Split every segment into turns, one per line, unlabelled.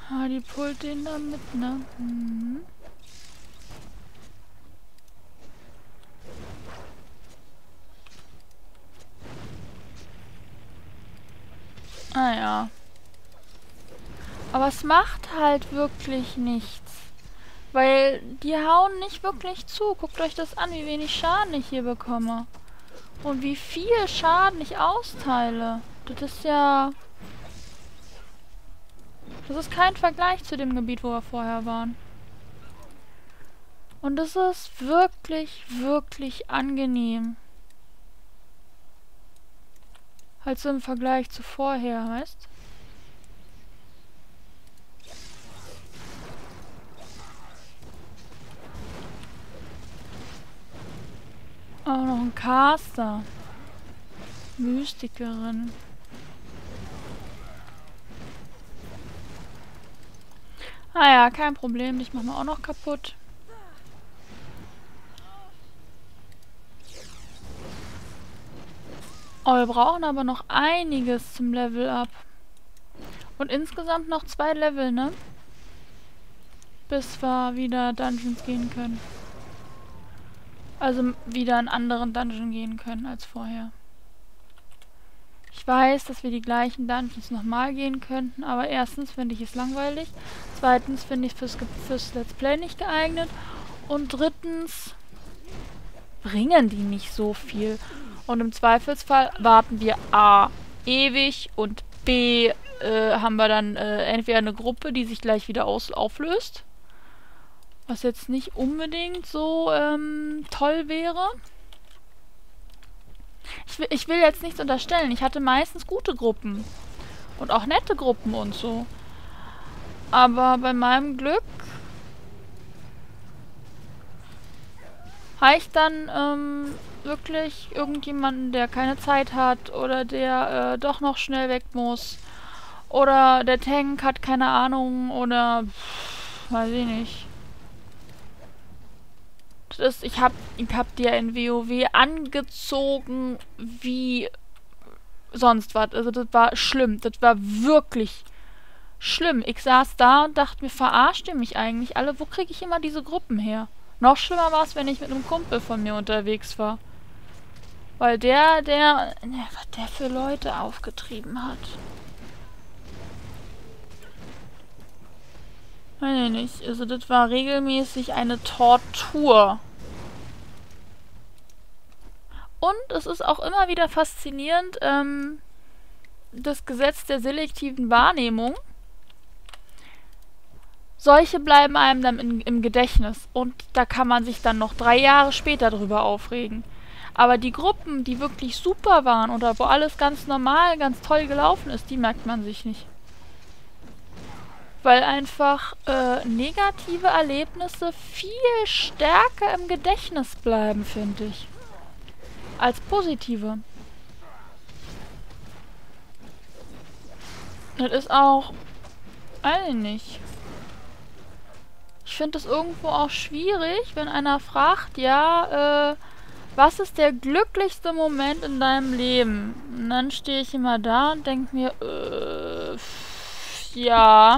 Ah, die pullt den da mit, ne? Mhm. Ah ja. Aber es macht halt wirklich nichts. Weil die hauen nicht wirklich zu. Guckt euch das an, wie wenig Schaden ich hier bekomme. Und wie viel Schaden ich austeile. Das ist ja... Das ist kein Vergleich zu dem Gebiet, wo wir vorher waren. Und das ist wirklich, wirklich angenehm. Halt so im Vergleich zu vorher, weißt? Auch noch ein Caster. Mystikerin. Ah ja, kein Problem. Dich machen wir auch noch kaputt. Oh, wir brauchen aber noch einiges zum Level Up. Und insgesamt noch 2 Level, ne? Bis wir wieder Dungeons gehen können. Also wieder in anderen Dungeon gehen können als vorher. Ich weiß, dass wir die gleichen Dungeons nochmal gehen könnten, aber erstens finde ich es langweilig, zweitens finde ich fürs Let's Play nicht geeignet und drittens bringen die nicht so viel. Und im Zweifelsfall warten wir A ewig und B haben wir dann entweder eine Gruppe, die sich gleich wieder auflöst, was jetzt nicht unbedingt so toll wäre. Ich will jetzt nichts unterstellen. Ich hatte meistens gute Gruppen. Und auch nette Gruppen und so. Aber bei meinem Glück habe ich dann wirklich irgendjemanden, der keine Zeit hat oder der doch noch schnell weg muss. Oder der Tank hat keine Ahnung oder weiß ich nicht. Das ist, ich hab dir in WoW angezogen wie sonst was. Also das war schlimm. Das war wirklich schlimm. Ich saß da und dachte mir, verarscht ihr mich eigentlich alle? Wo kriege ich immer diese Gruppen her? Noch schlimmer war es, wenn ich mit einem Kumpel von mir unterwegs war. Weil was der für Leute aufgetrieben hat. Weiß ich nicht. Also das war regelmäßig eine Tortur. Und es ist auch immer wieder faszinierend, das Gesetz der selektiven Wahrnehmung. Solche bleiben einem dann im Gedächtnis. Und da kann man sich dann noch 3 Jahre später drüber aufregen. Aber die Gruppen, die wirklich super waren oder wo alles ganz normal, ganz toll gelaufen ist, die merkt man sich nicht. Weil einfach negative Erlebnisse viel stärker im Gedächtnis bleiben, finde ich. Als positive. Das ist auch... weiß ich nicht. Ich finde es irgendwo auch schwierig, wenn einer fragt, ja, was ist der glücklichste Moment in deinem Leben? Und dann stehe ich immer da und denke mir, ja.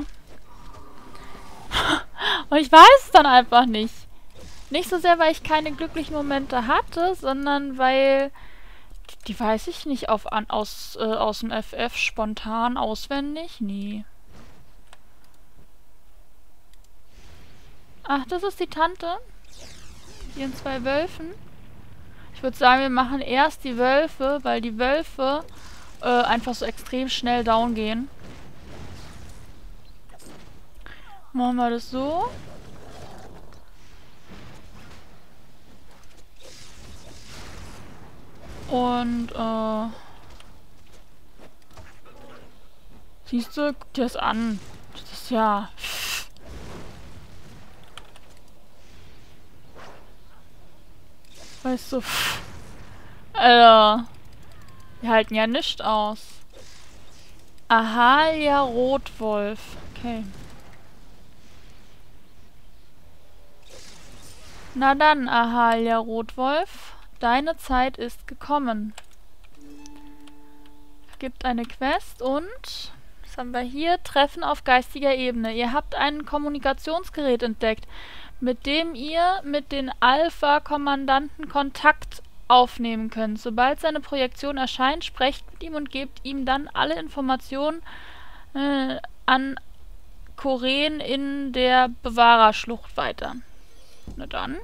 Und ich weiß es dann einfach nicht. Nicht so sehr, weil ich keine glücklichen Momente hatte, sondern weil... Die weiß ich nicht aus dem FF spontan auswendig. Nee. Ach, das ist die Tante. Die in 2 Wölfen. Ich würde sagen, wir machen erst die Wölfe, weil die Wölfe einfach so extrem schnell down gehen. Machen wir das so. Und, siehst du, guck dir das an. Das ist ja... Weißt du, also, wir halten ja nichts aus. Ahalia Rotwolf. Okay. Na dann, Ahalia Rotwolf. Deine Zeit ist gekommen. Gibt eine Quest und es Was haben wir hier? Treffen auf geistiger Ebene. Ihr habt ein Kommunikationsgerät entdeckt, mit dem ihr mit den Alpha-Kommandanten Kontakt aufnehmen könnt. Sobald seine Projektion erscheint, sprecht mit ihm und gebt ihm dann alle Informationen an Koren in der Bewahrerschlucht weiter. Na dann.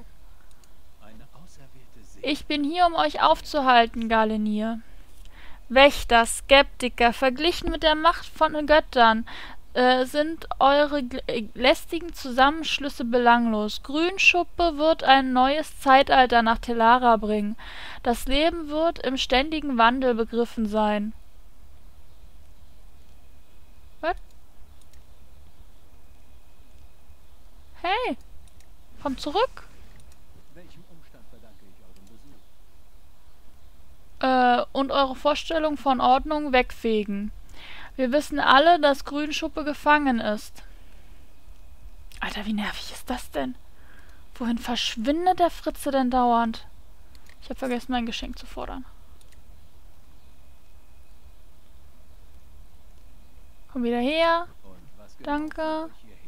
Ich bin hier, um euch aufzuhalten, Galenir. Wächter, Skeptiker, verglichen mit der Macht von Göttern, sind eure lästigen Zusammenschlüsse belanglos. Grünschuppe wird ein neues Zeitalter nach Telara bringen. Das Leben wird im ständigen Wandel begriffen sein. Was? Hey, komm zurück.
Welchem Umstand verdanke ich euren Besuch?
Und eure Vorstellung von Ordnung wegfegen. Wir wissen alle, dass Grünschuppe gefangen ist. Alter, wie nervig ist das denn? Wohin verschwindet der Fritze denn dauernd? Ich habe vergessen, mein Geschenk zu fordern. Komm wieder her. Danke.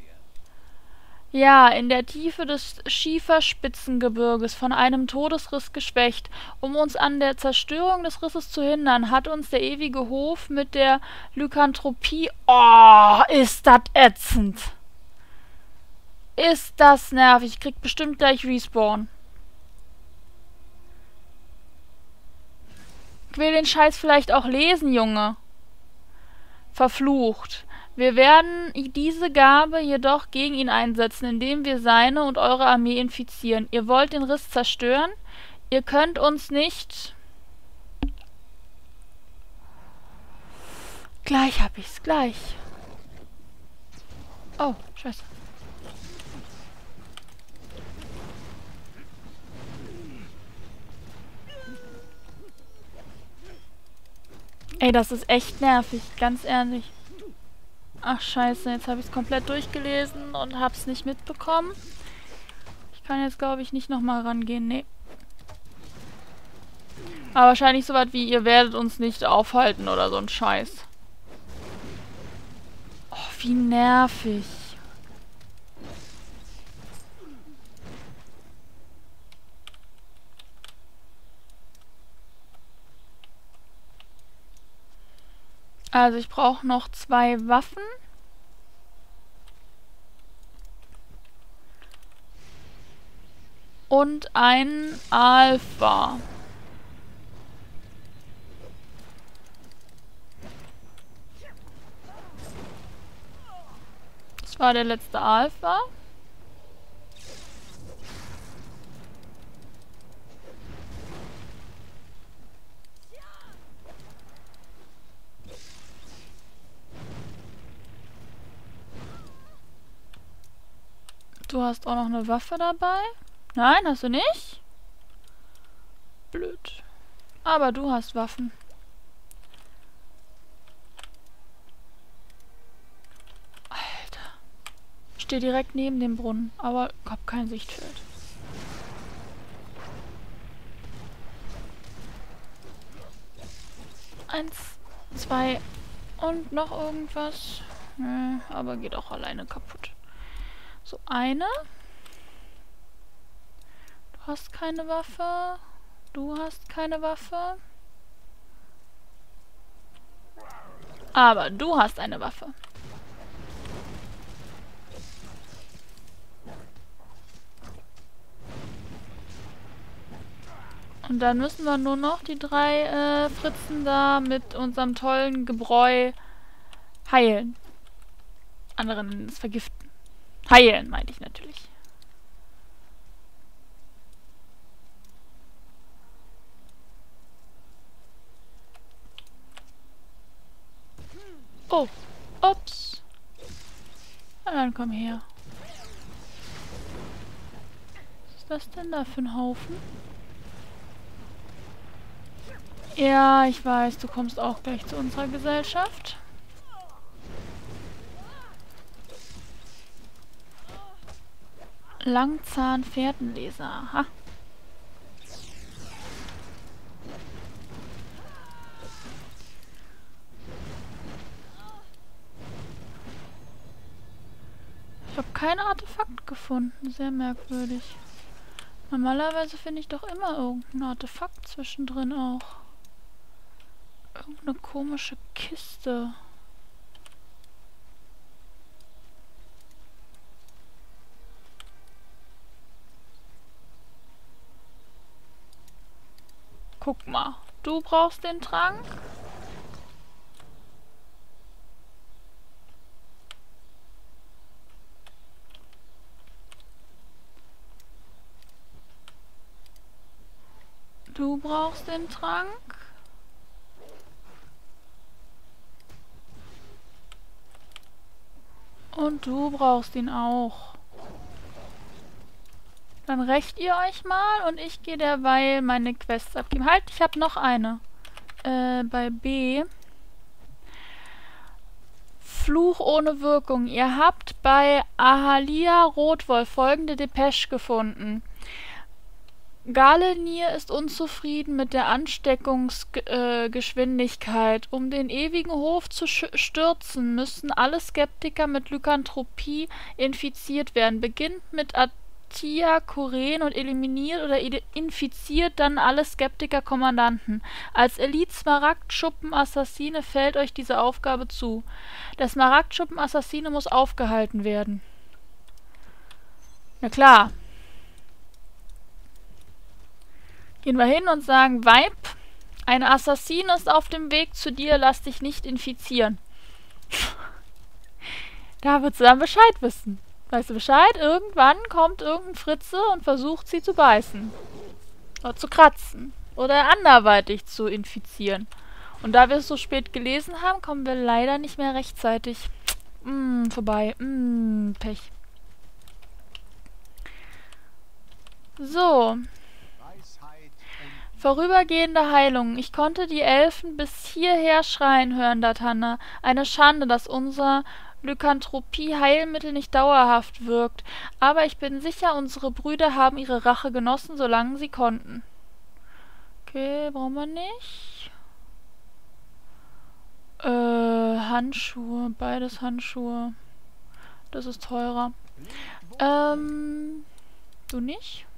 Ja, in der Tiefe des Schieferspitzengebirges, von einem Todesriss geschwächt. Um uns an der Zerstörung des Risses zu hindern, hat uns der ewige Hof mit der Lykanthropie... Oh, ist das ätzend. Ist das nervig. Ich krieg bestimmt gleich Respawn. Ich will den Scheiß vielleicht auch lesen, Junge. Verflucht. Wir werden diese Gabe jedoch gegen ihn einsetzen, indem wir seine und eure Armee infizieren. Ihr wollt den Riss zerstören? Ihr könnt uns nicht... Gleich hab ich's, gleich. Oh, scheiße. Ey, das ist echt nervig, ganz ehrlich. Ach scheiße, jetzt habe ich es komplett durchgelesen und habe es nicht mitbekommen. Ich kann jetzt, glaube ich, nicht nochmal rangehen, nee. Aber wahrscheinlich so was wie, ihr werdet uns nicht aufhalten oder so ein Scheiß. Oh, wie nervig. Also ich brauche noch 2 Waffen. Und ein Alpha. Das war der letzte Alpha. Du hast auch noch eine Waffe dabei? Nein, hast du nicht? Blöd. Aber du hast Waffen. Alter. Ich stehe direkt neben dem Brunnen, aber hab kein Sichtfeld. Eins, 2 und noch irgendwas. Aber geht auch alleine kaputt. So, eine. Du hast keine Waffe. Du hast keine Waffe. Aber du hast eine Waffe. Und dann müssen wir nur noch die 3 Fritzen da mit unserem tollen Gebräu heilen. Anderen es vergiften. Heilen, meinte ich natürlich. Oh, ups. Na dann komm her. Was ist das denn da für ein Haufen? Ja, ich weiß, du kommst auch gleich zu unserer Gesellschaft. Langzahn-Fährtenleser. Aha. Ich habe kein Artefakt gefunden. Sehr merkwürdig. Normalerweise finde ich doch immer irgendein Artefakt zwischendrin auch. Irgendeine komische Kiste. Guck mal. Du brauchst den Trank. Du brauchst den Trank. Und du brauchst ihn auch. Dann rächt ihr euch mal und ich gehe derweil meine Quests abgeben. Halt, ich habe noch eine. Bei B. Fluch ohne Wirkung. Ihr habt bei Ahalia Rotwolf folgende Depesche gefunden. Galenir ist unzufrieden mit der Ansteckungsgeschwindigkeit. Um den ewigen Hof zu stürzen, müssen alle Skeptiker mit Lykanthropie infiziert werden. Beginnt mit Atia Kuren und eliminiert oder infiziert dann alle Skeptiker-Kommandanten. Als Elite-Smaragdschuppen-Assassine fällt euch diese Aufgabe zu. Der Smaragdschuppen-Assassine muss aufgehalten werden. Na klar. Gehen wir hin und sagen, Weib, ein Assassin ist auf dem Weg zu dir, lass dich nicht infizieren. Da wird sie dann Bescheid wissen. Weißt du Bescheid? Irgendwann kommt irgendein Fritze und versucht sie zu beißen. Oder zu kratzen. Oder anderweitig zu infizieren. Und da wir es so spät gelesen haben, kommen wir leider nicht mehr rechtzeitig. Vorbei. Pech. So. Vorübergehende Heilung. Ich konnte die Elfen bis hierher schreien hören, Datanna. Eine Schande, dass unser Lykanthropie-Heilmittel nicht dauerhaft wirkt. Aber ich bin sicher, unsere Brüder haben ihre Rache genossen, solange sie konnten. Okay, brauchen wir nicht. Handschuhe. Beides Handschuhe. Das ist teurer. Du nicht?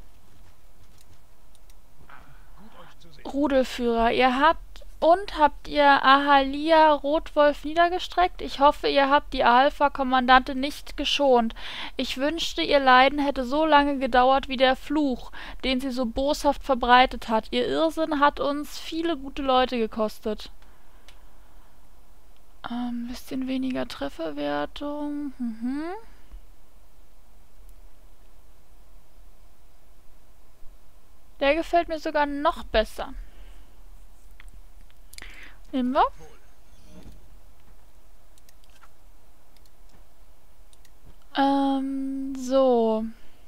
Rudelführer. Habt ihr Ahalia Rotwolf niedergestreckt? Ich hoffe, ihr habt die Alpha-Kommandantin nicht geschont. Ich wünschte, ihr Leiden hätte so lange gedauert wie der Fluch, den sie so boshaft verbreitet hat. Ihr Irrsinn hat uns viele gute Leute gekostet. Bisschen weniger Trefferwertung. Der gefällt mir sogar noch besser. Nehmen wir. So.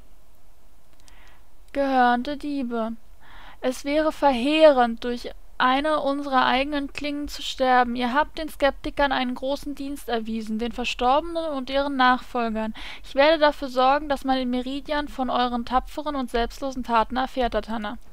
Gehörnte Diebe. Es wäre verheerend, durch eine unserer eigenen Klingen zu sterben. Ihr habt den Skeptikern einen großen Dienst erwiesen, den Verstorbenen und ihren Nachfolgern. Ich werde dafür sorgen, dass man in Meridian von euren tapferen und selbstlosen Taten erfährt, Datanna.